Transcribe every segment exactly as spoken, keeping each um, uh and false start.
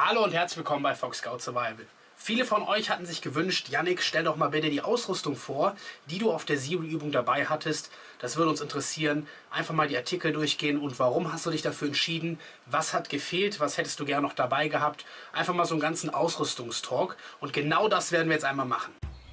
Hallo und herzlich willkommen bei Fox Scout Survival. Viele von euch hatten sich gewünscht, Yannick, stell doch mal bitte die Ausrüstung vor, die du auf der Zero-Übung dabei hattest. Das würde uns interessieren. Einfach mal die Artikel durchgehen und warum hast du dich dafür entschieden? Was hat gefehlt? Was hättest du gerne noch dabei gehabt? Einfach mal so einen ganzen Ausrüstungstalk. Und genau das werden wir jetzt einmal machen.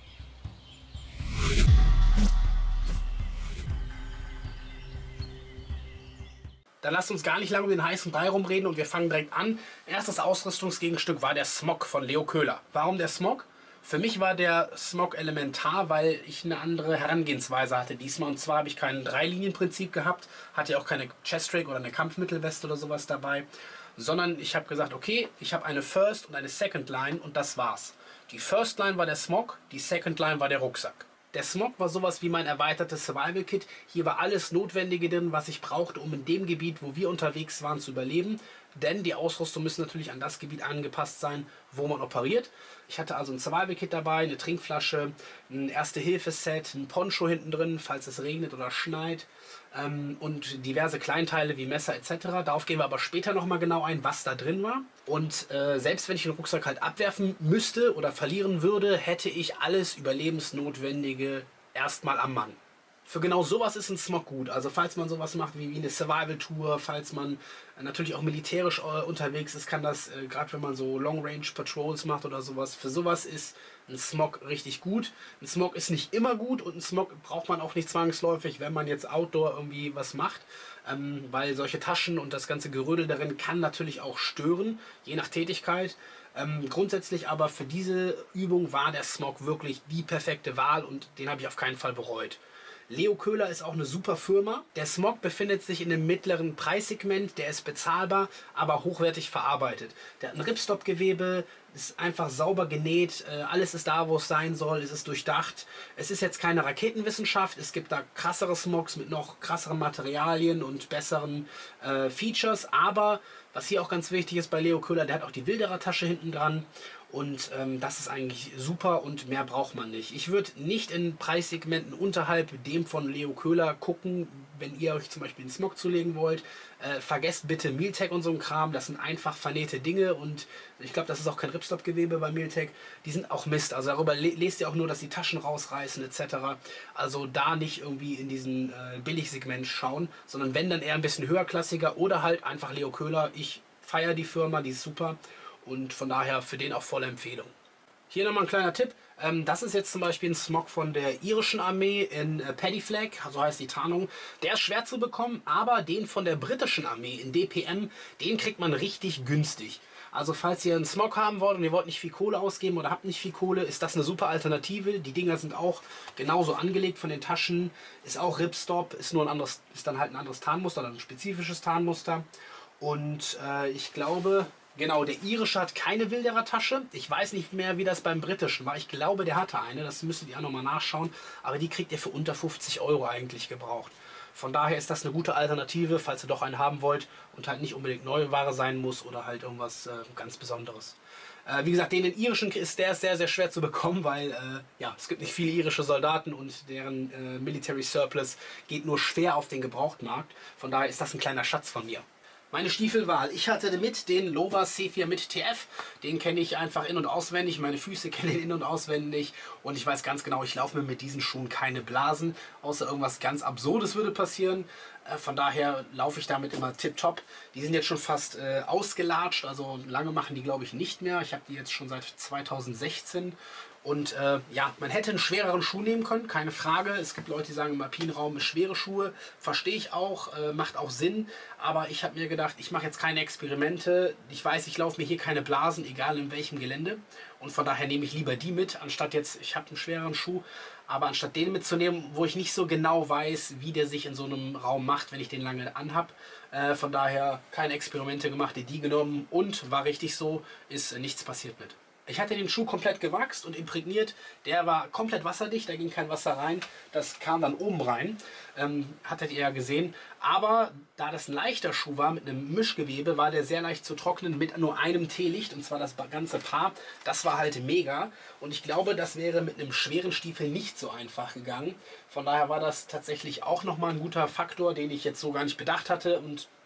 Dann lasst uns gar nicht lange um den heißen Brei rumreden und wir fangen direkt an. Erstes Ausrüstungsgegenstück war der Smog von Leo Köhler. Warum der Smog? Für mich war der Smog elementar, weil ich eine andere Herangehensweise hatte diesmal. Und zwar habe ich kein Drei-Linien-Prinzip gehabt, hatte auch keine Chest-Rig oder eine Kampfmittelweste oder sowas dabei, sondern ich habe gesagt, okay, ich habe eine First und eine Second Line und das war's. Die First Line war der Smog, die Second Line war der Rucksack. Der Smog war sowas wie mein erweitertes Survival Kit. Hier war alles Notwendige drin, was ich brauchte, um in dem Gebiet, wo wir unterwegs waren, zu überleben. Denn die Ausrüstung müssen natürlich an das Gebiet angepasst sein, wo man operiert. Ich hatte also ein Survival Kit dabei, eine Trinkflasche, ein Erste-Hilfe-Set, ein Poncho hinten drin, falls es regnet oder schneit. Ähm, und diverse Kleinteile wie Messer et cetera. Darauf gehen wir aber später nochmal genau ein, was da drin war. Und äh, selbst wenn ich den Rucksack halt abwerfen müsste oder verlieren würde, hätte ich alles Überlebensnotwendige erstmal am Mann. Für genau sowas ist ein Smog gut. Also falls man sowas macht wie, wie eine Survival-Tour, falls man äh, natürlich auch militärisch äh, unterwegs ist, kann das, äh, gerade wenn man so Long-Range-Patrols macht oder sowas, für sowas ist ein Smog richtig gut. Ein Smog ist nicht immer gut und ein Smog braucht man auch nicht zwangsläufig, wenn man jetzt Outdoor irgendwie was macht. Ähm, weil solche Taschen und das ganze Gerödel darin kann natürlich auch stören, je nach Tätigkeit. Ähm, grundsätzlich aber für diese Übung war der Smog wirklich die perfekte Wahl und den habe ich auf keinen Fall bereut. Leo Köhler ist auch eine super Firma. Der Smog befindet sich in einem mittleren Preissegment, der ist bezahlbar, aber hochwertig verarbeitet. Der hat ein Ripstop-Gewebe, ist einfach sauber genäht, alles ist da, wo es sein soll, es ist durchdacht. Es ist jetzt keine Raketenwissenschaft, es gibt da krassere Smogs mit noch krasseren Materialien und besseren äh, Features, aber was hier auch ganz wichtig ist bei Leo Köhler, der hat auch die Wilderer-Tasche hinten dran. Und ähm, das ist eigentlich super und mehr braucht man nicht. Ich würde nicht in Preissegmenten unterhalb dem von Leo Köhler gucken, wenn ihr euch zum Beispiel einen Smog zulegen wollt. Äh, vergesst bitte Mealtech und so ein Kram. Das sind einfach vernähte Dinge und ich glaube, das ist auch kein Ripstop-Gewebe bei Mealtech. Die sind auch Mist. Also darüber le lest ihr auch nur, dass die Taschen rausreißen et cetera. Also da nicht irgendwie in diesen äh, Billigsegment schauen, sondern wenn, dann eher ein bisschen höherklassiger oder halt einfach Leo Köhler. Ich feiere die Firma, die ist super. Und von daher für den auch volle Empfehlung. Hier nochmal ein kleiner Tipp. Ähm, das ist jetzt zum Beispiel ein Smog von der irischen Armee in äh, Paddy Flag, so heißt die Tarnung. Der ist schwer zu bekommen, aber den von der britischen Armee in D P M, den kriegt man richtig günstig. Also falls ihr einen Smog haben wollt und ihr wollt nicht viel Kohle ausgeben oder habt nicht viel Kohle, ist das eine super Alternative. Die Dinger sind auch genauso angelegt von den Taschen, ist auch Ripstop, ist nur ein anderes, ist dann halt ein anderes Tarnmuster, oder ein spezifisches Tarnmuster. Und äh, ich glaube... Genau, der irische hat keine Wilderer-Tasche. Ich weiß nicht mehr, wie das beim britischen war. Ich glaube, der hatte eine. Das müsstet ihr auch nochmal nachschauen. Aber die kriegt ihr für unter fünfzig Euro eigentlich gebraucht. Von daher ist das eine gute Alternative, falls ihr doch einen haben wollt und halt nicht unbedingt neue Ware sein muss oder halt irgendwas äh, ganz Besonderes. Äh, wie gesagt, den in irischen ist der sehr, sehr schwer zu bekommen, weil äh, ja, es gibt nicht viele irische Soldaten und deren äh, Military Surplus geht nur schwer auf den Gebrauchtmarkt. Von daher ist das ein kleiner Schatz von mir. Meine Stiefelwahl. Ich hatte mit den Lova C vier mit T F. Den kenne ich einfach in- und auswendig. Meine Füße kennen ihn in- und auswendig. Und ich weiß ganz genau, ich laufe mir mit diesen Schuhen keine Blasen. Außer irgendwas ganz Absurdes würde passieren. Äh, von daher laufe ich damit immer tipptopp. Die sind jetzt schon fast äh, ausgelatscht. Also lange machen die, glaube ich, nicht mehr. Ich habe die jetzt schon seit zweitausendsechzehn. Und äh, ja, man hätte einen schwereren Schuh nehmen können, keine Frage. Es gibt Leute, die sagen, im alpinen Raum ist schwere Schuhe. Verstehe ich auch, äh, macht auch Sinn. Aber ich habe mir gedacht, ich mache jetzt keine Experimente. Ich weiß, ich laufe mir hier keine Blasen, egal in welchem Gelände. Und von daher nehme ich lieber die mit, anstatt jetzt, ich habe einen schwereren Schuh, aber anstatt den mitzunehmen, wo ich nicht so genau weiß, wie der sich in so einem Raum macht, wenn ich den lange anhab. Äh, von daher keine Experimente gemacht, die genommen und war richtig so, ist äh, nichts passiert mit. Ich hatte den Schuh komplett gewachst und imprägniert. Der war komplett wasserdicht, da ging kein Wasser rein. Das kam dann oben rein, ähm, hattet ihr ja gesehen. Aber da das ein leichter Schuh war mit einem Mischgewebe, war der sehr leicht zu trocknen mit nur einem Teelicht, und zwar das ganze Paar. Das war halt mega. Und ich glaube, das wäre mit einem schweren Stiefel nicht so einfach gegangen. Von daher war das tatsächlich auch nochmal ein guter Faktor, den ich jetzt so gar nicht bedacht hatte. Und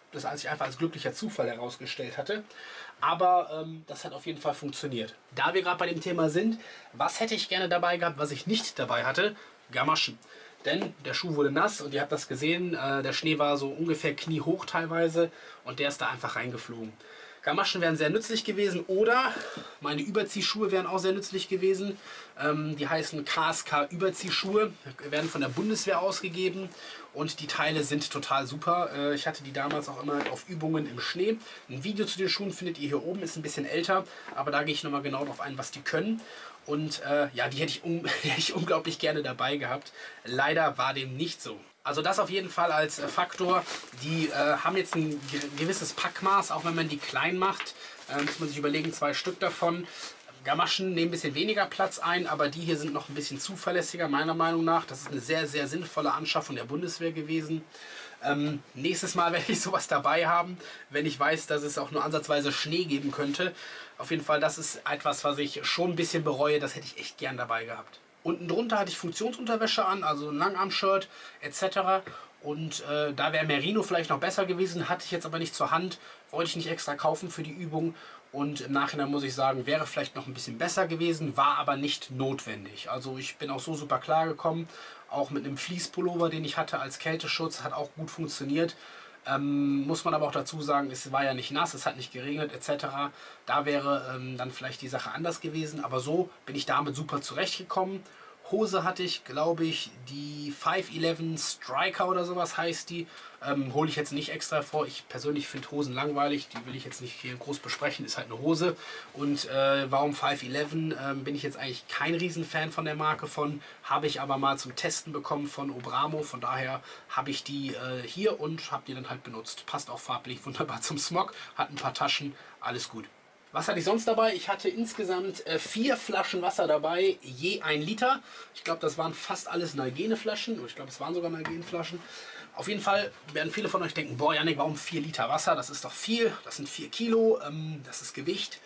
das als ich einfach als glücklicher Zufall herausgestellt hatte. Aber ähm, das hat auf jeden Fall funktioniert. Da wir gerade bei dem Thema sind, was hätte ich gerne dabei gehabt, was ich nicht dabei hatte? Gamaschen. Denn der Schuh wurde nass und ihr habt das gesehen, äh, der Schnee war so ungefähr kniehoch teilweise und der ist da einfach reingeflogen. Gamaschen wären sehr nützlich gewesen oder meine Überziehschuhe wären auch sehr nützlich gewesen. Ähm, die heißen K S K Überziehschuhe, werden von der Bundeswehr ausgegeben und die Teile sind total super. Äh, ich hatte die damals auch immer auf Übungen im Schnee. Ein Video zu den Schuhen findet ihr hier oben, ist ein bisschen älter, aber da gehe ich nochmal genau darauf ein, was die können. Und äh, ja, die hätte ich, um, hätte ich unglaublich gerne dabei gehabt. Leider war dem nicht so. Also das auf jeden Fall als äh, Faktor. Die äh, haben jetzt ein gewisses Packmaß, auch wenn man die klein macht. Äh, muss man sich überlegen, zwei Stück davon. Gamaschen nehmen ein bisschen weniger Platz ein, aber die hier sind noch ein bisschen zuverlässiger, meiner Meinung nach. Das ist eine sehr, sehr sinnvolle Anschaffung der Bundeswehr gewesen. Ähm, nächstes Mal werde ich sowas dabei haben, wenn ich weiß, dass es auch nur ansatzweise Schnee geben könnte. Auf jeden Fall, das ist etwas, was ich schon ein bisschen bereue. Das hätte ich echt gern dabei gehabt. Unten drunter hatte ich Funktionsunterwäsche an, also ein Langarm-Shirt et cetera. Und äh, da wäre Merino vielleicht noch besser gewesen, hatte ich jetzt aber nicht zur Hand, wollte ich nicht extra kaufen für die Übung. Und im Nachhinein muss ich sagen, wäre vielleicht noch ein bisschen besser gewesen, war aber nicht notwendig. Also ich bin auch so super klar gekommen, auch mit einem Fleece-Pullover, den ich hatte als Kälteschutz, hat auch gut funktioniert. Ähm, muss man aber auch dazu sagen, es war ja nicht nass, es hat nicht geregnet et cetera. Da wäre ähm, dann vielleicht die Sache anders gewesen, aber so bin ich damit super zurechtgekommen. Hose hatte ich, glaube ich, die fünf elf Striker oder sowas heißt die. Ähm, hole ich jetzt nicht extra vor. Ich persönlich finde Hosen langweilig. Die will ich jetzt nicht hier groß besprechen. Ist halt eine Hose. Und äh, warum fünf elf? Ähm, bin ich jetzt eigentlich kein Riesenfan von der Marke von. Habe ich aber mal zum Testen bekommen von Obramo. Von daher habe ich die äh, hier und habe die dann halt benutzt. Passt auch farblich wunderbar zum Smog. Hat ein paar Taschen. Alles gut. Was hatte ich sonst dabei? Ich hatte insgesamt äh, vier Flaschen Wasser dabei, je ein Liter. Ich glaube, das waren fast alles Nalgene-Flaschen. Ich glaube, es waren sogar Nalgene-Flaschen. Auf jeden Fall werden viele von euch denken, boah Janik, warum vier Liter Wasser? Das ist doch viel, das sind vier Kilo, ähm, das ist Gewicht.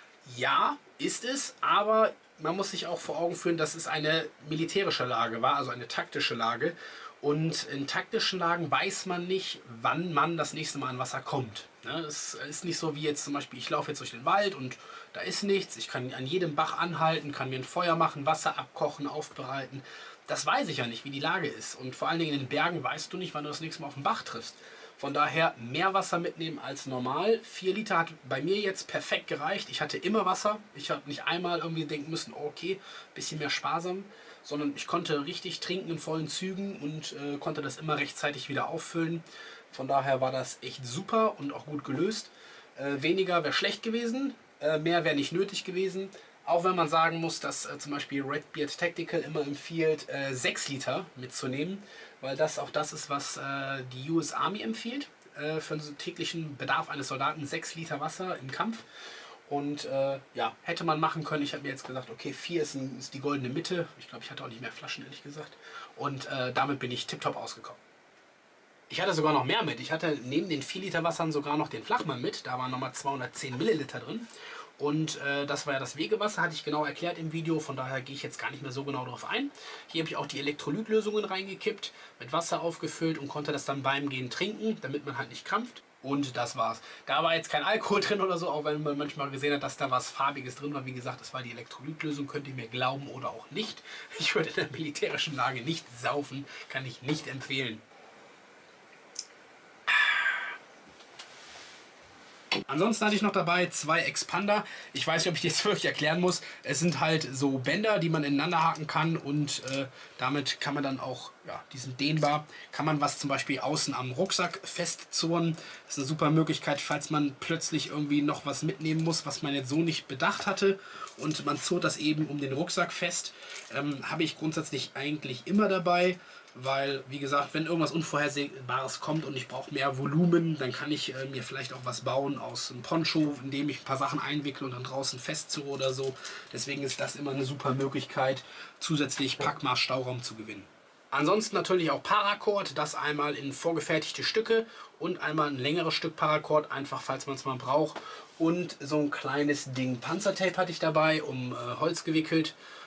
Ja, ist es, aber man muss sich auch vor Augen führen, dass es eine militärische Lage war, also eine taktische Lage. Und in taktischen Lagen weiß man nicht, wann man das nächste Mal an Wasser kommt. Es ist nicht so wie jetzt zum Beispiel, ich laufe jetzt durch den Wald und da ist nichts. Ich kann an jedem Bach anhalten, kann mir ein Feuer machen, Wasser abkochen, aufbereiten. Das weiß ich ja nicht, wie die Lage ist. Und vor allen Dingen in den Bergen weißt du nicht, wann du das nächste Mal auf den Bach triffst. Von daher mehr Wasser mitnehmen als normal. vier Liter hat bei mir jetzt perfekt gereicht. Ich hatte immer Wasser. Ich habe nicht einmal irgendwie denken müssen, oh, okay, bisschen mehr sparsam. Sondern ich konnte richtig trinken in vollen Zügen und äh, konnte das immer rechtzeitig wieder auffüllen. Von daher war das echt super und auch gut gelöst. Äh, weniger wäre schlecht gewesen, äh, mehr wäre nicht nötig gewesen. Auch wenn man sagen muss, dass äh, zum Beispiel Redbeard Tactical immer empfiehlt, äh, sechs Liter mitzunehmen. Weil das auch das ist, was äh, die U S Army empfiehlt. Äh, für den täglichen Bedarf eines Soldaten sechs Liter Wasser im Kampf. Und äh, ja, hätte man machen können. Ich habe mir jetzt gesagt, okay, vier ist, ein, ist die goldene Mitte. Ich glaube, ich hatte auch nicht mehr Flaschen, ehrlich gesagt. Und äh, damit bin ich tipptopp ausgekommen. Ich hatte sogar noch mehr mit. Ich hatte neben den vier Liter Wassern sogar noch den Flachmann mit. Da waren nochmal zweihundertzehn Milliliter drin. Und äh, das war ja das Wegewasser, hatte ich genau erklärt im Video. Von daher gehe ich jetzt gar nicht mehr so genau darauf ein. Hier habe ich auch die Elektrolytlösungen reingekippt, mit Wasser aufgefüllt und konnte das dann beim Gehen trinken, damit man halt nicht krampft. Und das war's. Da war jetzt kein Alkohol drin oder so, auch wenn man manchmal gesehen hat, dass da was Farbiges drin war. Wie gesagt, das war die Elektrolytlösung, könnt ihr mir glauben oder auch nicht. Ich würde in der militärischen Lage nicht saufen, kann ich nicht empfehlen. Ansonsten hatte ich noch dabei zwei Expander. Ich weiß nicht, ob ich die jetzt wirklich erklären muss. Es sind halt so Bänder, die man ineinander haken kann und äh, damit kann man dann auch, ja, die sind dehnbar, kann man was zum Beispiel außen am Rucksack festzurren. Das ist eine super Möglichkeit, falls man plötzlich irgendwie noch was mitnehmen muss, was man jetzt so nicht bedacht hatte und man zurrt das eben um den Rucksack fest. Ähm, habe ich grundsätzlich eigentlich immer dabei. Weil, wie gesagt, wenn irgendwas Unvorhersehbares kommt und ich brauche mehr Volumen, dann kann ich äh, mir vielleicht auch was bauen aus einem Poncho, in dem ich ein paar Sachen einwickle und dann draußen festzurre oder so. Deswegen ist das immer eine super Möglichkeit, zusätzlich Packmaß Stauraum zu gewinnen. Ansonsten natürlich auch Paracord, das einmal in vorgefertigte Stücke und einmal ein längeres Stück Paracord, einfach falls man es mal braucht. Und so ein kleines Ding Panzertape hatte ich dabei, um äh, Holz gewickelt.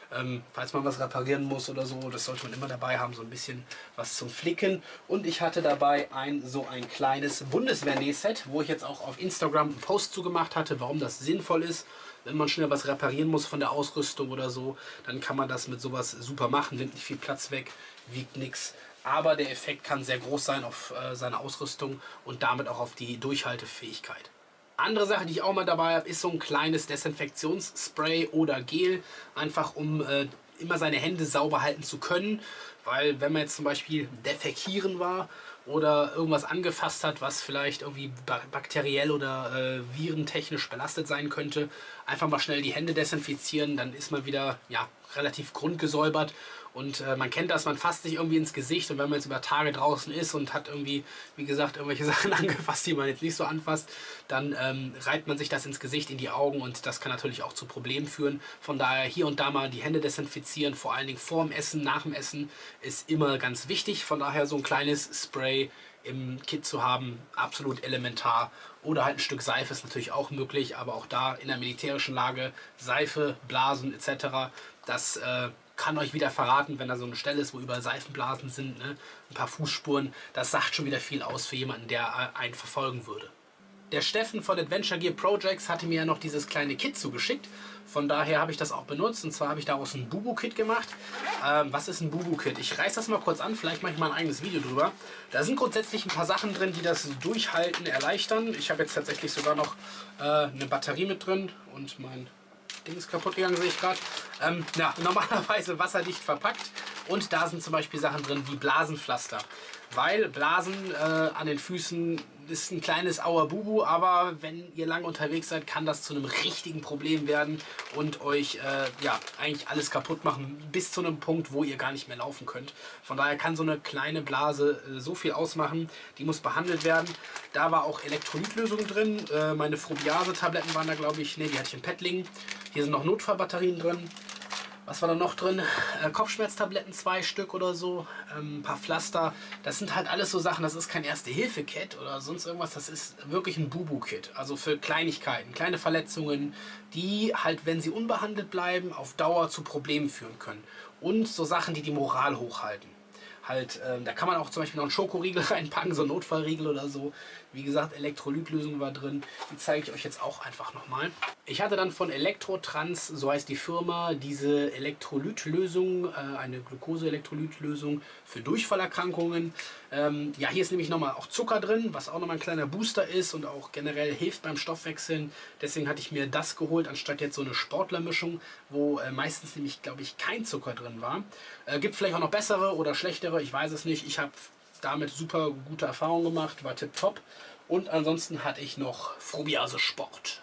Ähm, falls man was reparieren muss oder so, das sollte man immer dabei haben, so ein bisschen was zum Flicken. Und ich hatte dabei ein so ein kleines Bundeswehr-Nähset, wo ich jetzt auch auf Instagram einen Post zugemacht hatte, warum das sinnvoll ist. Wenn man schnell was reparieren muss von der Ausrüstung oder so, dann kann man das mit sowas super machen, nimmt nicht viel Platz weg, wiegt nichts. Aber der Effekt kann sehr groß sein auf äh, seine Ausrüstung und damit auch auf die Durchhaltefähigkeit. Andere Sache, die ich auch mal dabei habe, ist so ein kleines Desinfektionsspray oder Gel, einfach um äh, immer seine Hände sauber halten zu können, weil wenn man jetzt zum Beispiel defekieren war oder irgendwas angefasst hat, was vielleicht irgendwie bakteriell oder äh, virentechnisch belastet sein könnte, einfach mal schnell die Hände desinfizieren, dann ist man wieder ja, relativ grundgesäubert. Und äh, man kennt das, man fasst sich irgendwie ins Gesicht und wenn man jetzt über Tage draußen ist und hat irgendwie, wie gesagt, irgendwelche Sachen angefasst, die man jetzt nicht so anfasst, dann ähm, reibt man sich das ins Gesicht, in die Augen und das kann natürlich auch zu Problemen führen. Von daher hier und da mal die Hände desinfizieren, vor allen Dingen vor dem Essen, nach dem Essen ist immer ganz wichtig. Von daher so ein kleines Spray im Kit zu haben, absolut elementar. Oder halt ein Stück Seife ist natürlich auch möglich, aber auch da in der militärischen Lage, Seife, Blasen et cetera, das äh, kann euch wieder verraten, wenn da so eine Stelle ist, wo überall Seifenblasen sind, ne? Ein paar Fußspuren, das sagt schon wieder viel aus für jemanden, der einen verfolgen würde. Der Steffen von Adventure Gear Projects hatte mir ja noch dieses kleine Kit zugeschickt. Von daher habe ich das auch benutzt. Und zwar habe ich daraus ein Bubu-Kit gemacht. Ähm, was ist ein Bubu-Kit? Ich reiße das mal kurz an. Vielleicht mache ich mal ein eigenes Video drüber. Da sind grundsätzlich ein paar Sachen drin, die das Durchhalten erleichtern. Ich habe jetzt tatsächlich sogar noch äh, eine Batterie mit drin. Und mein Ding ist kaputt gegangen, sehe ich gerade. Ähm, ja, normalerweise wasserdicht verpackt. Und da sind zum Beispiel Sachen drin wie Blasenpflaster. Weil Blasen äh, an den Füßen ist ein kleines Auerbubu, aber wenn ihr lange unterwegs seid, kann das zu einem richtigen Problem werden und euch äh, ja, eigentlich alles kaputt machen, bis zu einem Punkt, wo ihr gar nicht mehr laufen könnt. Von daher kann so eine kleine Blase äh, so viel ausmachen, die muss behandelt werden. Da war auch Elektrolytlösung drin, äh, meine Frobiase-Tabletten waren da, glaube ich, ne, die hatte ich im Pad liegen. Hier sind noch Notfallbatterien drin. Was war da noch drin? Äh, Kopfschmerztabletten, zwei Stück oder so, ähm, ein paar Pflaster. Das sind halt alles so Sachen, das ist kein Erste-Hilfe-Kit oder sonst irgendwas. Das ist wirklich ein Bubu-Kit. Also für Kleinigkeiten, kleine Verletzungen, die halt, wenn sie unbehandelt bleiben, auf Dauer zu Problemen führen können. Und so Sachen, die die Moral hochhalten. Halt, ähm, da kann man auch zum Beispiel noch einen Schokoriegel reinpacken, so einen Notfallriegel oder so. Wie gesagt, Elektrolytlösung war drin. Die zeige ich euch jetzt auch einfach nochmal. Ich hatte dann von Elektrotrans, so heißt die Firma, diese Elektrolytlösung, äh, eine Glucose-Elektrolytlösung für Durchfallerkrankungen. Ähm, ja, hier ist nämlich nochmal auch Zucker drin, was auch nochmal ein kleiner Booster ist und auch generell hilft beim Stoffwechseln. Deswegen hatte ich mir das geholt, anstatt jetzt so eine Sportlermischung, wo äh, meistens nämlich, glaube ich, kein Zucker drin war. Äh, gibt vielleicht auch noch bessere oder schlechtere, ich weiß es nicht. Ich habe damit super gute Erfahrungen gemacht, war tipptopp. Und ansonsten hatte ich noch Frobiase Sport.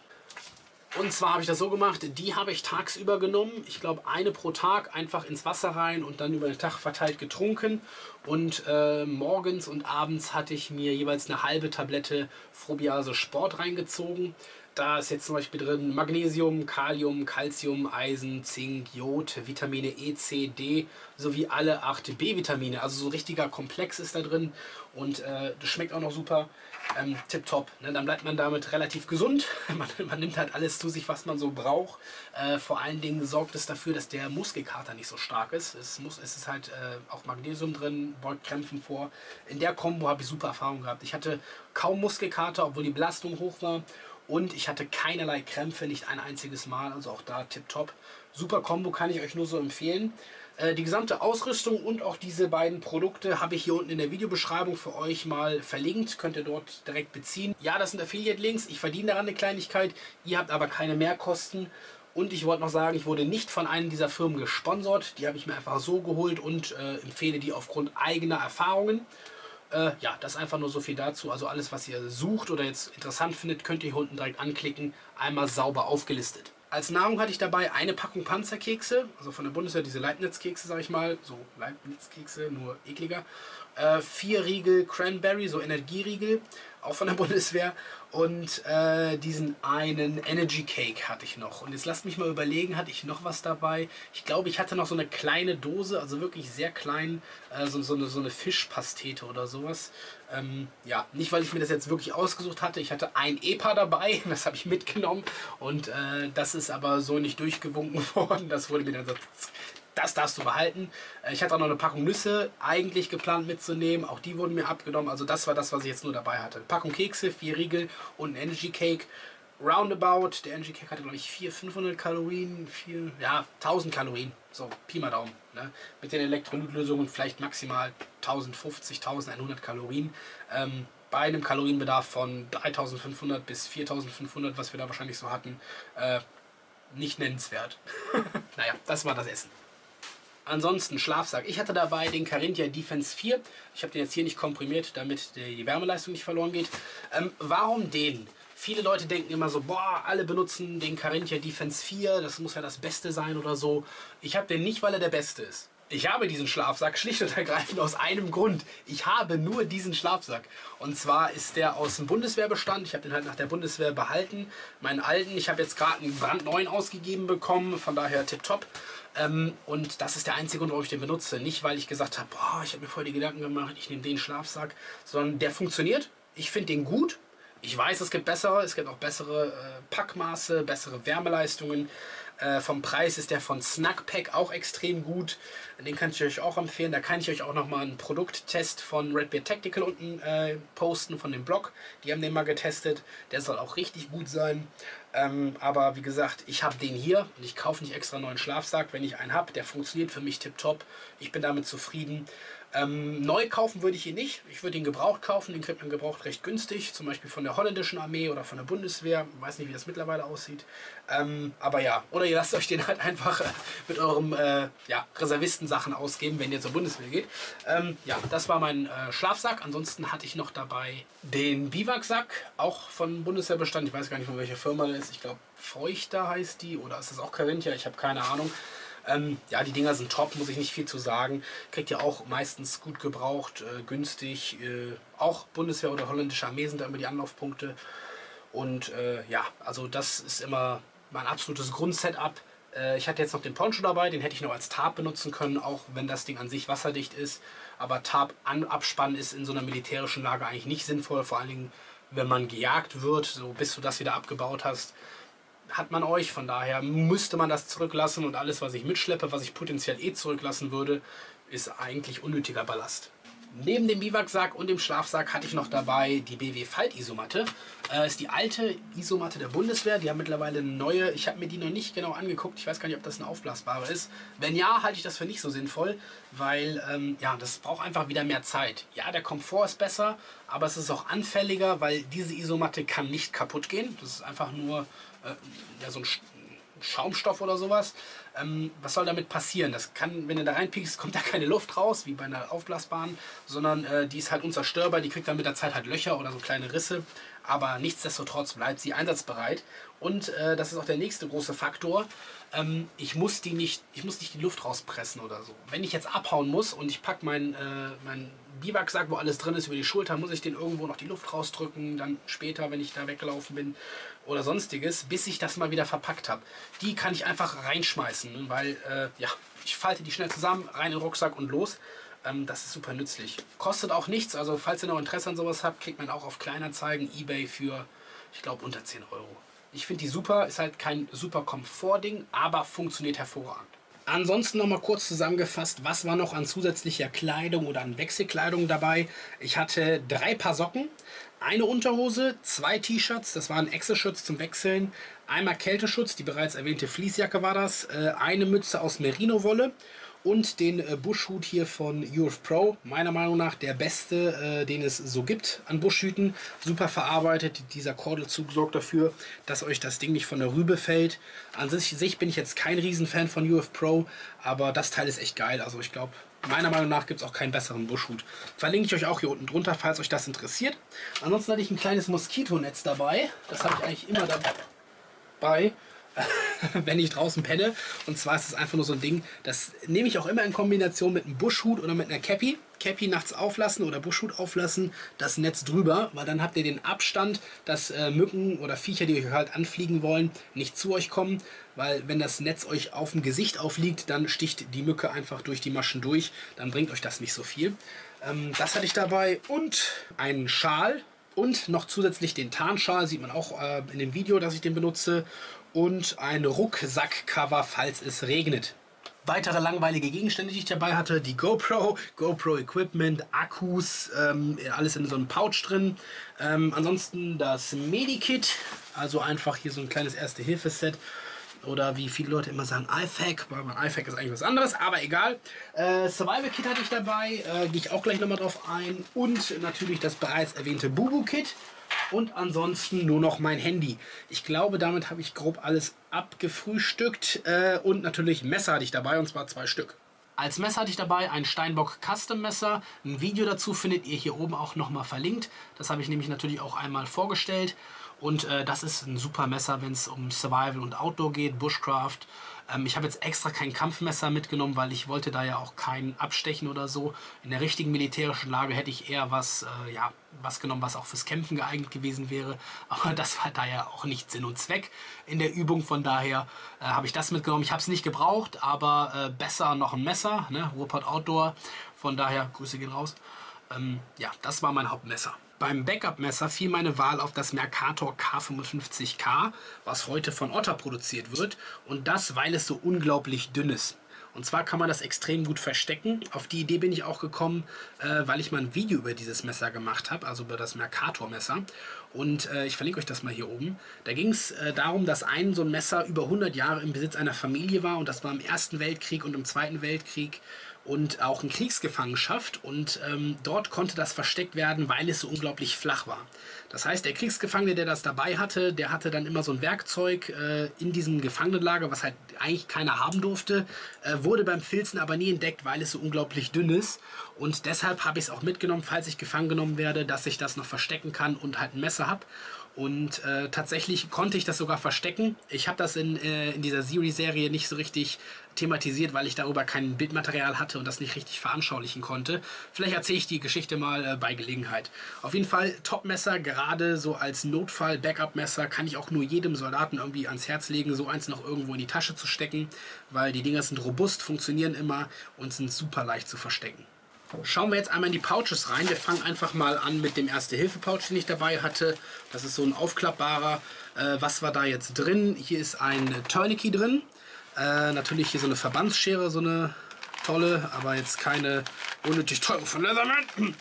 Und zwar habe ich das so gemacht, die habe ich tagsüber genommen. Ich glaube eine pro Tag einfach ins Wasser rein und dann über den Tag verteilt getrunken. Und äh, morgens und abends hatte ich mir jeweils eine halbe Tablette Frobiase Sport reingezogen. Da ist jetzt zum Beispiel drin Magnesium, Kalium, Calcium, Eisen, Zink, Jod, Vitamine E, C, D sowie alle acht B-Vitamine. Also so ein richtiger Komplex ist da drin und äh, das schmeckt auch noch super. Ähm, tipptopp. Ne? Dann bleibt man damit relativ gesund. Man, man nimmt halt alles zu sich, was man so braucht. Äh, vor allen Dingen sorgt es dafür, dass der Muskelkater nicht so stark ist. Es, muss, es ist halt äh, auch Magnesium drin, beugt Krämpfen vor. In der Kombo habe ich super Erfahrung gehabt. Ich hatte kaum Muskelkater, obwohl die Belastung hoch war. Und ich hatte keinerlei Krämpfe, nicht ein einziges Mal. Also auch da tipptopp. Super Kombo, kann ich euch nur so empfehlen. Äh, die gesamte Ausrüstung und auch diese beiden Produkte habe ich hier unten in der Videobeschreibung für euch mal verlinkt. Könnt ihr dort direkt beziehen. Ja, das sind Affiliate-Links. Ich verdiene daran eine Kleinigkeit. Ihr habt aber keine Mehrkosten. Und ich wollte noch sagen, ich wurde nicht von einem dieser Firmen gesponsert. Die habe ich mir einfach so geholt und äh, empfehle die aufgrund eigener Erfahrungen. Äh, ja, das ist einfach nur so viel dazu. Also alles, was ihr sucht oder jetzt interessant findet, könnt ihr hier unten direkt anklicken. Einmal sauber aufgelistet. Als Nahrung hatte ich dabei eine Packung Panzerkekse, also von der Bundeswehr, diese Leibniz-Kekse, sag ich mal. So Leibniz-Kekse, nur ekliger. Äh, vier Riegel Cranberry, so Energieriegel. auch von der Bundeswehr. Und äh, diesen einen Energy Cake hatte ich noch. Und jetzt lasst mich mal überlegen, hatte ich noch was dabei? Ich glaube, ich hatte noch so eine kleine Dose, also wirklich sehr klein, äh, so, so, eine, so eine Fischpastete oder sowas. Ähm, ja, nicht, weil ich mir das jetzt wirklich ausgesucht hatte. Ich hatte ein E P A dabei, das habe ich mitgenommen. Und äh, das ist aber so nicht durchgewunken worden. Das wurde mir dann so... Das darfst du behalten. Ich hatte auch noch eine Packung Nüsse eigentlich geplant mitzunehmen. Auch die wurden mir abgenommen. Also das war das, was ich jetzt nur dabei hatte. Eine Packung Kekse, vier Riegel und ein Energy Cake. Roundabout. Der Energy Cake hatte, glaube ich, vierhundert, fünfhundert Kalorien. vier, ja, tausend Kalorien. So, Pi mal Daumen. Ne? Mit den Elektrolytlösungen vielleicht maximal tausendfünfzig, eintausendeinhundert Kalorien. Ähm, bei einem Kalorienbedarf von dreitausendfünfhundert bis viertausendfünfhundert, was wir da wahrscheinlich so hatten, äh, nicht nennenswert. Naja, das war das Essen. Ansonsten Schlafsack. Ich hatte dabei den Carinthia Defense vier. Ich habe den jetzt hier nicht komprimiert, damit die Wärmeleistung nicht verloren geht. Ähm, warum den? Viele Leute denken immer so, boah, alle benutzen den Carinthia Defense vier, das muss ja das Beste sein oder so. Ich habe den nicht, weil er der Beste ist. Ich habe diesen Schlafsack schlicht und ergreifend aus einem Grund. Ich habe nur diesen Schlafsack. Und zwar ist der aus dem Bundeswehrbestand. Ich habe den halt nach der Bundeswehr behalten. Meinen alten, ich habe jetzt gerade einen brandneuen ausgegeben bekommen, von daher tipptopp. Ähm, und das ist der einzige Grund, warum ich den benutze. Nicht, weil ich gesagt habe, boah, ich habe mir voll die Gedanken gemacht, ich nehme den Schlafsack, sondern der funktioniert. Ich finde den gut. Ich weiß, es gibt bessere, es gibt auch bessere äh, Packmaße, bessere Wärmeleistungen. Äh, vom Preis ist der von Snackpack auch extrem gut. Den kann ich euch auch empfehlen. Da kann ich euch auch nochmal einen Produkttest von Red Beard Tactical unten äh, posten, von dem Blog. Die haben den mal getestet. Der soll auch richtig gut sein. Ähm, aber wie gesagt, ich habe den hier und ich kaufe nicht extra einen neuen Schlafsack. Wenn ich einen habe, der funktioniert für mich tipptopp. Ich bin damit zufrieden. Ähm, neu kaufen würde ich ihn nicht. Ich würde ihn gebraucht kaufen. Den kriegt man gebraucht recht günstig. Zum Beispiel von der holländischen Armee oder von der Bundeswehr. Ich weiß nicht, wie das mittlerweile aussieht. Ähm, aber ja, oder ihr lasst euch den halt einfach äh, mit eurem äh, ja, Reservistensachen ausgeben, wenn ihr zur Bundeswehr geht. Ähm, ja, das war mein äh, Schlafsack. Ansonsten hatte ich noch dabei den Biwaksack, auch von Bundeswehrbestand. Ich weiß gar nicht, von welcher Firma das ist. Ich glaube, Feuchter heißt die. Oder ist das auch Carinthia? Ich habe keine Ahnung. Ähm, ja, die Dinger sind top, muss ich nicht viel zu sagen. Kriegt ihr auch meistens gut gebraucht, äh, günstig. Äh, auch Bundeswehr oder holländische Armee sind da immer die Anlaufpunkte. Und äh, ja, also das ist immer mein absolutes Grundsetup. Äh, ich hatte jetzt noch den Poncho dabei, den hätte ich noch als Tarp benutzen können, auch wenn das Ding an sich wasserdicht ist. Aber Tarp an abspannen ist in so einer militärischen Lage eigentlich nicht sinnvoll, vor allen Dingen, wenn man gejagt wird, so bis du das wieder abgebaut hast. Hat man euch, von daher müsste man das zurücklassen und alles, was ich mitschleppe, was ich potenziell eh zurücklassen würde, ist eigentlich unnötiger Ballast. Neben dem Biwaksack und dem Schlafsack hatte ich noch dabei die B W Faltisomatte. Äh, ist die alte Isomatte der Bundeswehr, die haben mittlerweile eine neue. Ich habe mir die noch nicht genau angeguckt, ich weiß gar nicht, ob das eine aufblasbare ist. Wenn ja, halte ich das für nicht so sinnvoll, weil ähm, ja, das braucht einfach wieder mehr Zeit. Ja, der Komfort ist besser, aber es ist auch anfälliger, weil diese Isomatte kann nicht kaputt gehen. Das ist einfach nur äh, ja, so ein Schaumstoff oder sowas. Ähm, was soll damit passieren? Das kann, wenn du da reinpiekst, kommt da keine Luft raus, wie bei einer aufblasbaren, sondern äh, die ist halt unzerstörbar, die kriegt dann mit der Zeit halt Löcher oder so kleine Risse, aber nichtsdestotrotz bleibt sie einsatzbereit. Und äh, das ist auch der nächste große Faktor. Ähm, ich muss die nicht, ich muss nicht die Luft rauspressen oder so. Wenn ich jetzt abhauen muss und ich packe meinen äh, mein Biwaksack, wo alles drin ist, über die Schulter, muss ich den irgendwo noch die Luft rausdrücken, dann später, wenn ich da weggelaufen bin oder sonstiges, bis ich das mal wieder verpackt habe. Die kann ich einfach reinschmeißen, weil äh, ja, ich falte die schnell zusammen, rein in den Rucksack und los. Ähm, das ist super nützlich. Kostet auch nichts, also falls ihr noch Interesse an sowas habt, kriegt man auch auf Kleinanzeigen, eBay für, ich glaube, unter zehn Euro. Ich finde die super, ist halt kein super Komfort-Ding, aber funktioniert hervorragend. Ansonsten noch mal kurz zusammengefasst, was war noch an zusätzlicher Kleidung oder an Wechselkleidung dabei. Ich hatte drei Paar Socken, eine Unterhose, zwei T-Shirts, das waren Exo-Schutz zum Wechseln, einmal Kälteschutz, die bereits erwähnte Fließjacke war das, eine Mütze aus Merino-Wolle und den Buschhut hier von U F Pro. Meiner Meinung nach der beste, äh, den es so gibt an Buschhüten. Super verarbeitet. Dieser Kordelzug sorgt dafür, dass euch das Ding nicht von der Rübe fällt. An sich, sich bin ich jetzt kein Riesenfan von U F Pro, aber das Teil ist echt geil. Also ich glaube, meiner Meinung nach gibt es auch keinen besseren Buschhut. Verlinke ich euch auch hier unten drunter, falls euch das interessiert. Ansonsten hatte ich ein kleines Moskitonetz dabei. Das habe ich eigentlich immer dabei. wenn ich draußen penne. Und zwar ist es einfach nur so ein Ding, das nehme ich auch immer in Kombination mit einem Buschhut oder mit einer Cappy. Cappy nachts auflassen oder Buschhut auflassen, das Netz drüber, weil dann habt ihr den Abstand, dass äh, Mücken oder Viecher, die euch halt anfliegen wollen, nicht zu euch kommen. Weil wenn das Netz euch auf dem Gesicht aufliegt, dann sticht die Mücke einfach durch die Maschen durch. Dann bringt euch das nicht so viel. Ähm, das hatte ich dabei und einen Schal. Und noch zusätzlich den Tarnschal, sieht man auch äh, in dem Video, dass ich den benutze. Und ein Rucksackcover, falls es regnet. Weitere langweilige Gegenstände, die ich dabei hatte, die GoPro, GoPro Equipment, Akkus, ähm, alles in so einem Pouch drin. Ähm, ansonsten das Medikit, also einfach hier so ein kleines Erste-Hilfe-Set. Oder wie viele Leute immer sagen, I FAK, weil mein I FAK ist eigentlich was anderes, aber egal. Äh, Survival Kit hatte ich dabei, äh, gehe ich auch gleich nochmal drauf ein. Und natürlich das bereits erwähnte Bubu Kit. Und ansonsten nur noch mein Handy. Ich glaube, damit habe ich grob alles abgefrühstückt. Äh, und natürlich Messer hatte ich dabei, und zwar zwei Stück. Als Messer hatte ich dabei ein Steinbock Custom Messer. Ein Video dazu findet ihr hier oben auch nochmal verlinkt. Das habe ich nämlich natürlich auch einmal vorgestellt. Und äh, das ist ein super Messer, wenn es um Survival und Outdoor geht, Bushcraft. Ähm, ich habe jetzt extra kein Kampfmesser mitgenommen, weil ich wollte da ja auch kein Abstechen oder so. In der richtigen militärischen Lage hätte ich eher was, äh, ja, was genommen, was auch fürs Kämpfen geeignet gewesen wäre. Aber das war da ja auch nicht Sinn und Zweck in der Übung. Von daher äh, habe ich das mitgenommen. Ich habe es nicht gebraucht, aber äh, besser noch ein Messer, ne? Ruhrpott Outdoor. Von daher, Grüße gehen raus. Ähm, ja, das war mein Hauptmesser. Beim Backup-Messer fiel meine Wahl auf das Mercator K fünfundfünfzig K, was heute von Otter produziert wird. Und das, weil es so unglaublich dünn ist. Und zwar kann man das extrem gut verstecken. Auf die Idee bin ich auch gekommen, äh, weil ich mal ein Video über dieses Messer gemacht habe, also über das Mercator-Messer. Und äh, ich verlinke euch das mal hier oben. Da ging es äh, darum, dass ein so ein Messer über hundert Jahre im Besitz einer Familie war. Und das war im Ersten Weltkrieg und im Zweiten Weltkrieg. Und auch in Kriegsgefangenschaft, und ähm, dort konnte das versteckt werden, weil es so unglaublich flach war. Das heißt, der Kriegsgefangene, der das dabei hatte, der hatte dann immer so ein Werkzeug äh, in diesem Gefangenenlager, was halt eigentlich keiner haben durfte, äh, wurde beim Filzen aber nie entdeckt, weil es so unglaublich dünn ist. Und deshalb habe ich es auch mitgenommen, falls ich gefangen genommen werde, dass ich das noch verstecken kann und halt ein Messer habe. Und äh, tatsächlich konnte ich das sogar verstecken. Ich habe das in, äh, in dieser Series-Serie nicht so richtig thematisiert, weil ich darüber kein Bildmaterial hatte und das nicht richtig veranschaulichen konnte. Vielleicht erzähle ich die Geschichte mal äh, bei Gelegenheit. Auf jeden Fall Top-Messer, gerade so als Notfall-Backup-Messer kann ich auch nur jedem Soldaten irgendwie ans Herz legen, so eins noch irgendwo in die Tasche zu stecken, weil die Dinger sind robust, funktionieren immer und sind super leicht zu verstecken. Schauen wir jetzt einmal in die Pouches rein. Wir fangen einfach mal an mit dem Erste-Hilfe-Pouch, den ich dabei hatte. Das ist so ein aufklappbarer. Äh, was war da jetzt drin? Hier ist ein Tourniquet drin. Äh, natürlich hier so eine Verbandsschere, so eine tolle, aber jetzt keine unnötig teure von Leatherman.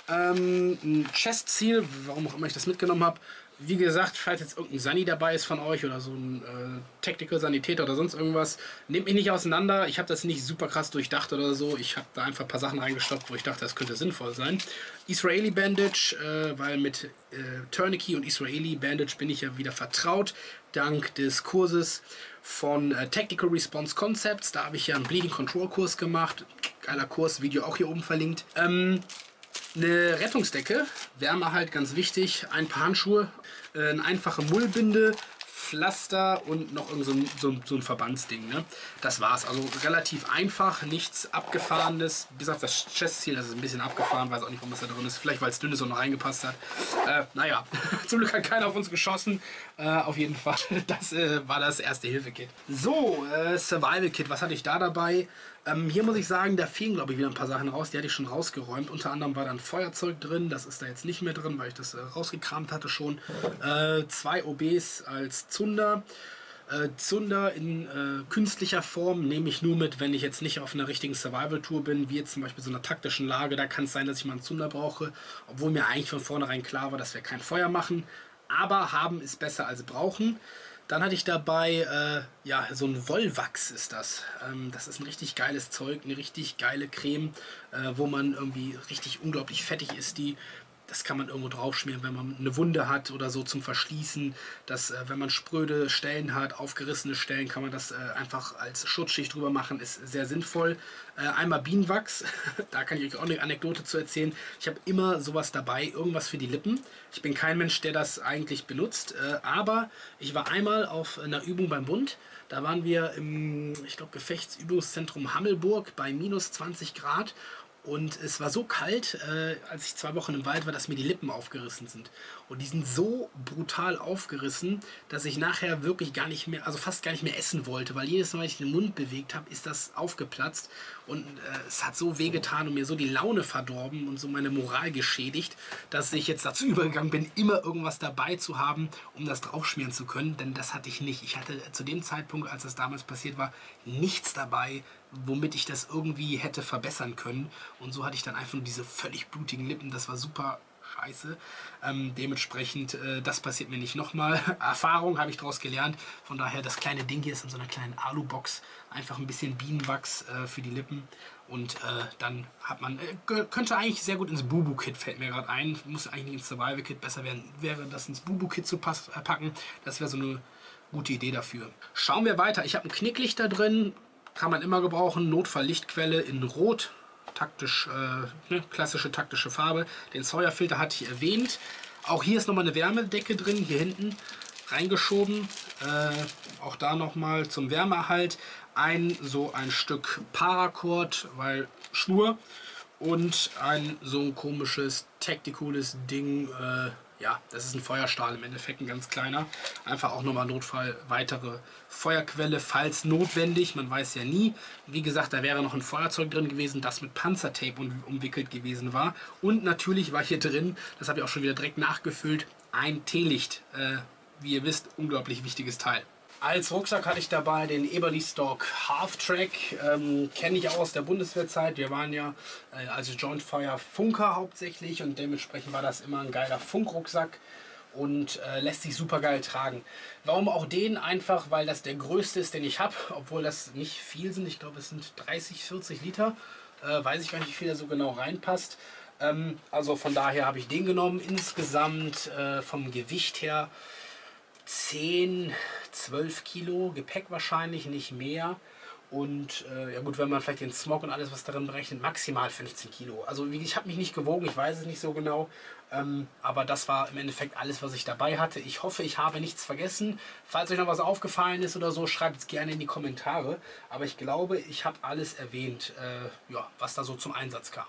Ähm, ein Chest Seal, warum auch immer ich das mitgenommen habe. Wie gesagt, falls jetzt irgendein Sani dabei ist von euch oder so ein äh, Tactical Sanitäter oder sonst irgendwas, nehmt mich nicht auseinander. Ich habe das nicht super krass durchdacht oder so. Ich habe da einfach ein paar Sachen reingestopft, wo ich dachte, das könnte sinnvoll sein. Israeli Bandage, äh, weil mit äh, Tourniquet und Israeli Bandage bin ich ja wieder vertraut, dank des Kurses von äh, Tactical Response Concepts. Da habe ich ja einen Bleeding Control Kurs gemacht. Geiler Kurs, Video auch hier oben verlinkt. Ähm, Eine Rettungsdecke, Wärme halt ganz wichtig, ein paar Handschuhe, äh, eine einfache Mullbinde, Pflaster und noch irgend so ein, so, so ein Verbandsding. Ne? Das war's. Also relativ einfach, nichts Abgefahrenes. Bis auf das Chest-Ziel, das ist ein bisschen abgefahren, weiß auch nicht, warum das da drin ist. Vielleicht, weil es dünn ist und noch reingepasst hat. Äh, naja, zum Glück hat keiner auf uns geschossen. Äh, auf jeden Fall, das äh, war das Erste-Hilfe-Kit. So, äh, Survival-Kit, was hatte ich da dabei? Ähm, hier muss ich sagen, da fehlen, glaube ich, wieder ein paar Sachen raus. Die hatte ich schon rausgeräumt. Unter anderem war da ein Feuerzeug drin. Das ist da jetzt nicht mehr drin, weil ich das äh, rausgekramt hatte schon. Äh, zwei O Bs als Zunder. Äh, Zunder in äh, künstlicher Form nehme ich nur mit, wenn ich jetzt nicht auf einer richtigen Survival-Tour bin, wie jetzt zum Beispiel so einer taktischen Lage. Da kann es sein, dass ich mal einen Zunder brauche. Obwohl mir eigentlich von vornherein klar war, dass wir kein Feuer machen. Aber haben ist besser als brauchen. Dann hatte ich dabei, äh, ja, so ein Wollwachs ist das. Ähm, das ist ein richtig geiles Zeug, eine richtig geile Creme, äh, wo man irgendwie richtig unglaublich fettig ist. Die das kann man irgendwo draufschmieren, wenn man eine Wunde hat oder so zum Verschließen. Das, äh, wenn man spröde Stellen hat, aufgerissene Stellen, kann man das äh, einfach als Schutzschicht drüber machen. Ist sehr sinnvoll. Äh, einmal Bienenwachs, da kann ich euch auch eine Anekdote zu erzählen. Ich habe immer sowas dabei, irgendwas für die Lippen. Ich bin kein Mensch, der das eigentlich benutzt, äh, aber ich war einmal auf einer Übung beim Bund. Da waren wir im, ich glaube, Gefechtsübungszentrum Hammelburg bei minus zwanzig Grad. Und es war so kalt, äh, als ich zwei Wochen im Wald war, dass mir die Lippen aufgerissen sind. Und die sind so brutal aufgerissen, dass ich nachher wirklich gar nicht mehr, also fast gar nicht mehr essen wollte. Weil jedes Mal, wenn ich den Mund bewegt habe, ist das aufgeplatzt. Und äh, es hat so wehgetan und mir so die Laune verdorben und so meine Moral geschädigt, dass ich jetzt dazu übergegangen bin, immer irgendwas dabei zu haben, um das draufschmieren zu können. Denn das hatte ich nicht. Ich hatte zu dem Zeitpunkt, als das damals passiert war, nichts dabei, womit ich das irgendwie hätte verbessern können. Und so hatte ich dann einfach nur diese völlig blutigen Lippen. Das war super scheiße. Ähm, dementsprechend, äh, das passiert mir nicht nochmal. Erfahrung habe ich daraus gelernt. Von daher, das kleine Ding hier ist in so einer kleinen Alubox. Einfach ein bisschen Bienenwachs äh, für die Lippen. Und äh, dann hat man, äh, könnte eigentlich sehr gut ins Bubu-Kit, fällt mir gerade ein. Muss eigentlich nicht ins Survival-Kit. Besser wäre, wäre das ins Bubu-Kit zu pass, äh, packen. Das wäre so eine gute Idee dafür. Schauen wir weiter. Ich habe ein Knicklicht da drin. Kann man immer gebrauchen. Notfalllichtquelle in Rot. Taktisch, äh, ne, klassische taktische Farbe. Den Sawyer-Filter hatte ich erwähnt. Auch hier ist nochmal eine Wärmedecke drin. Hier hinten reingeschoben. Äh, auch da nochmal zum Wärmeerhalt. Ein so ein Stück Paracord, weil Schnur. Und ein so ein komisches, tacticales Ding. Äh, ja, das ist ein Feuerstahl im Endeffekt, ein ganz kleiner. Einfach auch nochmal Notfall, weitere Feuerquelle, falls notwendig. Man weiß ja nie. Wie gesagt, da wäre noch ein Feuerzeug drin gewesen, das mit Panzertape um, umwickelt gewesen war. Und natürlich war hier drin, das habe ich auch schon wieder direkt nachgefüllt, ein Teelicht. Äh, wie ihr wisst, unglaublich wichtiges Teil. Als Rucksack hatte ich dabei den Eberli-Stock Half-Track, ähm, kenne ich auch aus der Bundeswehrzeit. Wir waren ja äh, als Joint Fire Funker hauptsächlich und dementsprechend war das immer ein geiler Funkrucksack und äh, lässt sich super geil tragen. Warum auch den? Einfach, weil das der größte ist, den ich habe, obwohl das nicht viel sind. Ich glaube, es sind dreißig, vierzig Liter. Äh, weiß ich gar nicht, wie viel da so genau reinpasst. Ähm, also von daher habe ich den genommen. Insgesamt äh, vom Gewicht her zehn, zwölf Kilo, Gepäck wahrscheinlich, nicht mehr. Und äh, ja gut, wenn man vielleicht den Smog und alles, was darin berechnet, maximal fünfzehn Kilo. Also wie, ich habe mich nicht gewogen, ich weiß es nicht so genau. Ähm, aber das war im Endeffekt alles, was ich dabei hatte. Ich hoffe, ich habe nichts vergessen. Falls euch noch was aufgefallen ist oder so, schreibt es gerne in die Kommentare. Aber ich glaube, ich habe alles erwähnt, äh, ja, was da so zum Einsatz kam.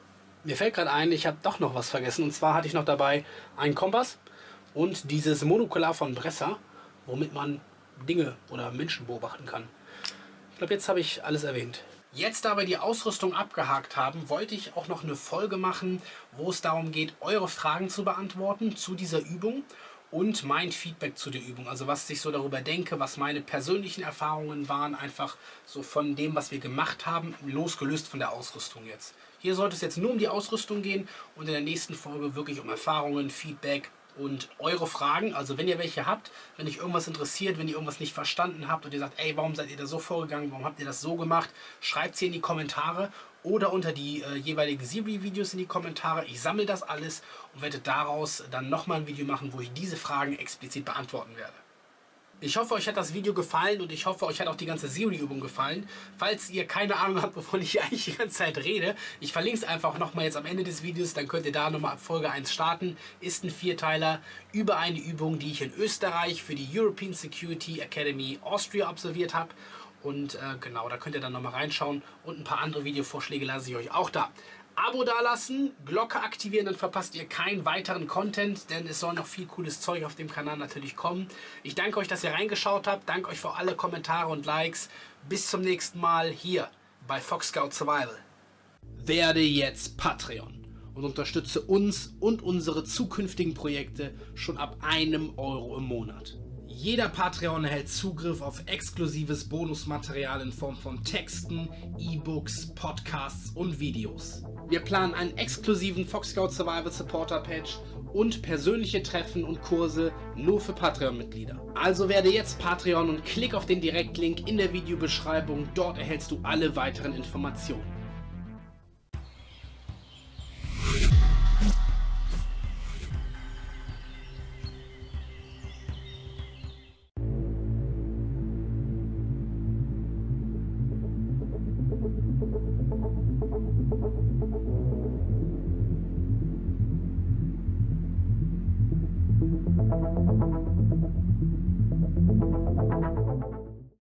Mir fällt gerade ein, ich habe doch noch was vergessen. Und zwar hatte ich noch dabei einen Kompass und dieses Monokular von Bresser, womit man Dinge oder Menschen beobachten kann. Ich glaube, jetzt habe ich alles erwähnt. Jetzt, da wir die Ausrüstung abgehakt haben, wollte ich auch noch eine Folge machen, wo es darum geht, eure Fragen zu beantworten zu dieser Übung und mein Feedback zu der Übung. Also was ich so darüber denke, was meine persönlichen Erfahrungen waren, einfach so von dem, was wir gemacht haben, losgelöst von der Ausrüstung jetzt. Hier sollte es jetzt nur um die Ausrüstung gehen und in der nächsten Folge wirklich um Erfahrungen, Feedback und eure Fragen. Also wenn ihr welche habt, wenn euch irgendwas interessiert, wenn ihr irgendwas nicht verstanden habt und ihr sagt, ey, warum seid ihr da so vorgegangen, warum habt ihr das so gemacht, schreibt es hier in die Kommentare oder unter die äh, jeweiligen Siri-Videos in die Kommentare. Ich sammle das alles und werde daraus dann nochmal ein Video machen, wo ich diese Fragen explizit beantworten werde. Ich hoffe, euch hat das Video gefallen und ich hoffe, euch hat auch die ganze Siri-Übung gefallen. Falls ihr keine Ahnung habt, wovon ich eigentlich die ganze Zeit rede, ich verlinke es einfach nochmal jetzt am Ende des Videos, dann könnt ihr da nochmal ab Folge eins starten. Ist ein Vierteiler über eine Übung, die ich in Österreich für die European Security Academy Austria absolviert habe. Und äh, genau, da könnt ihr dann nochmal reinschauen und ein paar andere Videovorschläge lasse ich euch auch da. Abo dalassen, Glocke aktivieren, dann verpasst ihr keinen weiteren Content, denn es soll noch viel cooles Zeug auf dem Kanal natürlich kommen. Ich danke euch, dass ihr reingeschaut habt, danke euch für alle Kommentare und Likes. Bis zum nächsten Mal hier bei Fox Scout Survival. Werde jetzt Patreon und unterstütze uns und unsere zukünftigen Projekte schon ab einem Euro im Monat. Jeder Patreon erhält Zugriff auf exklusives Bonusmaterial in Form von Texten, E-Books, Podcasts und Videos. Wir planen einen exklusiven Fox Scout Survival Supporter Patch und persönliche Treffen und Kurse nur für Patreon-Mitglieder. Also werde jetzt Patreon und klick auf den Direktlink in der Videobeschreibung. Dort erhältst du alle weiteren Informationen.